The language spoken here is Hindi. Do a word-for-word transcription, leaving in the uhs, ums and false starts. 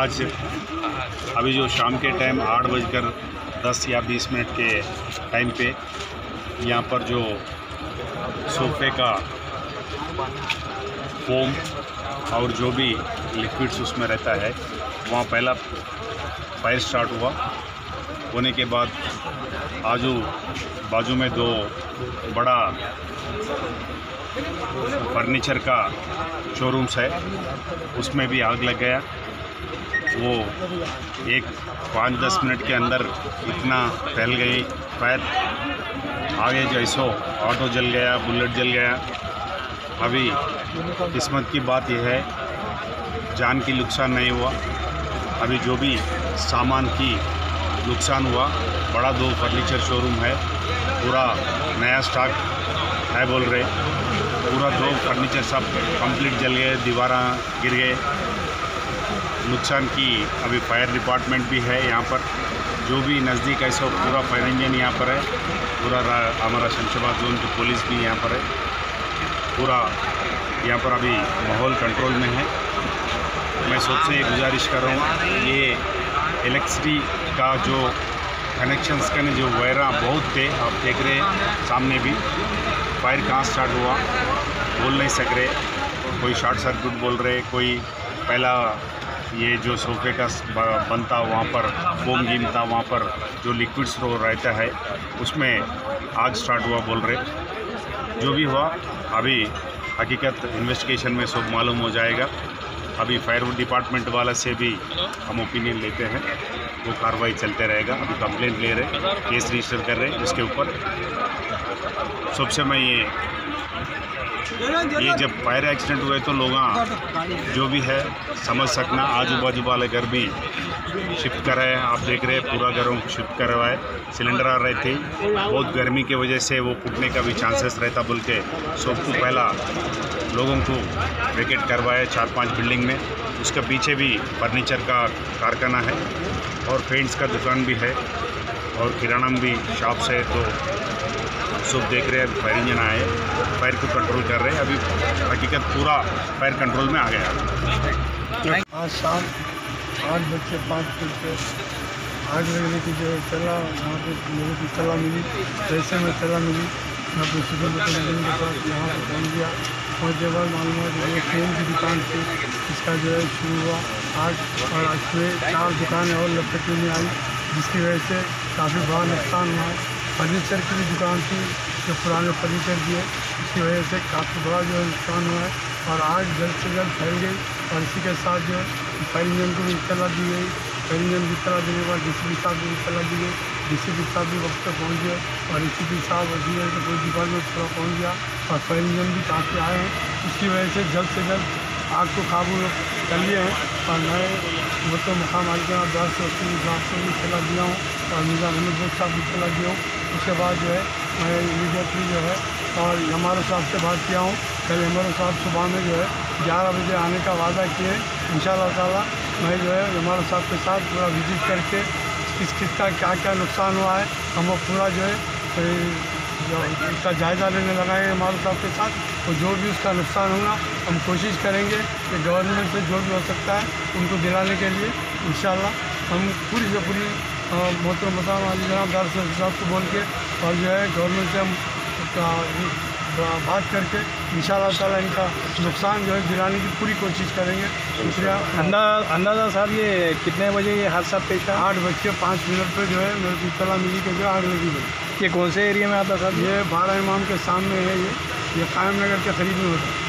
आज अभी जो शाम के टाइम आठ बजकर दस या बीस मिनट के टाइम पे यहाँ पर जो सोफे का फोम और जो भी लिक्विड्स उसमें रहता है वहाँ पहला फायर स्टार्ट हुआ। होने के बाद आजू बाजू में दो बड़ा फर्नीचर का शोरूम्स है, उसमें भी आग लग गया। वो एक पाँच दस मिनट के अंदर इतना फैल गई फायर, आगे जैसो ऑटो जल गया, बुलेट जल गया। अभी किस्मत की बात यह है जान की नुकसान नहीं हुआ। अभी जो भी सामान की नुकसान हुआ, बड़ा दो फर्नीचर शोरूम है, पूरा नया स्टॉक है बोल रहे, पूरा दो फर्नीचर सब कंप्लीट जल गए, दीवारा गिर गए। नुकसान की अभी फायर डिपार्टमेंट भी है यहाँ पर, जो भी नज़दीक ऐसा पूरा फायर इंजन यहाँ पर है, पूरा हमारा शमशाबाद जोन की पुलिस भी यहाँ पर है। पूरा यहाँ पर अभी माहौल कंट्रोल में है। मैं सबसे गुजारिश कर रहा हूँ, ये इलेक्ट्रिसिटी का जो कनेक्शंस के जो वायरा बहुत थे, आप देख रहे हैं सामने भी। फायर कहाँ स्टार्ट हुआ बोल नहीं सक रहे, कोई शॉर्ट सर्किट बोल रहे, कोई पहला ये जो सोफे का बनता वहाँ पर फोम गिनता, वहाँ पर जो लिक्विड्स रहता है उसमें आग स्टार्ट हुआ बोल रहे। जो भी हुआ अभी हकीकत इन्वेस्टिगेशन में सब मालूम हो जाएगा। अभी फायर डिपार्टमेंट वाला से भी हम ओपिनियन लेते हैं, वो कार्रवाई चलते रहेगा। अभी कंप्लेंट ले रहे, केस रजिस्टर कर रहे इसके ऊपर। सबसे मैं ये ये जब फायर एक्सीडेंट हुए तो लोग जो भी है समझ सकना, आजू बाजू वाले घर भी शिफ्ट कर रहे हैं। आप देख रहे हैं पूरा घरों को शिफ्ट कर रहा है। सिलेंडर आ रहे थे, बहुत गर्मी की वजह से वो फूटने का भी चांसेस रहता बोल के सबको पहला लोगों को वैकेट करवाया चार पांच बिल्डिंग में। उसके पीछे भी फर्नीचर का कारखाना है और पेंट्स का दुकान भी है और किराना में भी शॉप्स है। तो सब देख रहे हैं फायर इंजन आए, फायर को कंट्रोल कर रहे हैं। अभी हकीकत पूरा फायर कंट्रोल में आ गया। आज शाम आठ बज के पाँच मिनट पे आठ बजे की जो चला, वहाँ पे लोगों की चला मिली, जैसे में चला मिली मैं प्रोसीजर मैकेनिज्म के साथ यहाँ पर पहुँच गया। पहुँचने बाद मालूम हुआ कि ये फोन की दुकान थी, इसका जो है शुरू हुआ आग, और इसमें चार दुकानें और लपेटे में आई, जिसकी वजह से काफ़ी बड़ा नुकसान हुआ है। फर्नीचर की भी दुकान थी जो पुराने फर्नीचर की है, इसकी वजह से काफ़ी बड़ा जो है नुकसान हुआ है और आग जल्द से जल्द फैल गई। और इसी के साथ जो फायर इंजन को भी इत्तला दी गई। फायर इंजन की इत्तला देने के बाद डी सी पी साहब को भी इत्तला दी गई। डी सी पी साहब भी वक्त पर पहुँच गए और ए सी पी साहब और डी एस का पुलिस डिपार्टमेंट थोड़ा पहुँच गया और फायर इंजन भी काफ़ी आए हैं। इसकी वजह से जल्द से जल्द आग को काबू कर लिए हैं और नए वो तो मकाम मालिकाना दस से अस्सी हिसाब से भी इत्तला दिया हूँ और निज़ाम अहमद साहब भी इत्तला दिया हूँ। उसके बाद जो है मैं इमीडिएटली जो है और हमारे साहब से बात किया हूँ। कल हमारे साहब सुबह में जो है ग्यारह बजे आने का वादा किए। इंशाअल्लाह ताला मैं जो है हमारे साहब के साथ पूरा विजिट करके किस किस का क्या क्या नुकसान हुआ है हम वो पूरा जो है जो इसका जायज़ा लेने लगाएंगे हमारे साहब के साथ। तो जो भी उसका नुकसान होगा हम कोशिश करेंगे कि गवर्नमेंट से जो भी हो सकता है उनको दिलाने के लिए इंशाअल्लाह हम पूरी से पूरी मोहतरम मकाम वाली जनाब दार साहब को बोल के और जो है गवर्नमेंट से हम बात करके इंशाअल्लाह ताला इनका नुकसान जो है दिलाने की पूरी कोशिश करेंगे। शुक्रिया। अंदाज़ा अंदाज़ा साहब ये कितने बजे ये हादसा पेश आया? आठ बज के पाँच मिनट पर जो है मेरे को इत्तला मिली कि जो आग लगी गई। ये कौन से एरिया में आता साहब? ये बारह इमाम के सामने है, ये ये कायम नगर के करीब में होता है।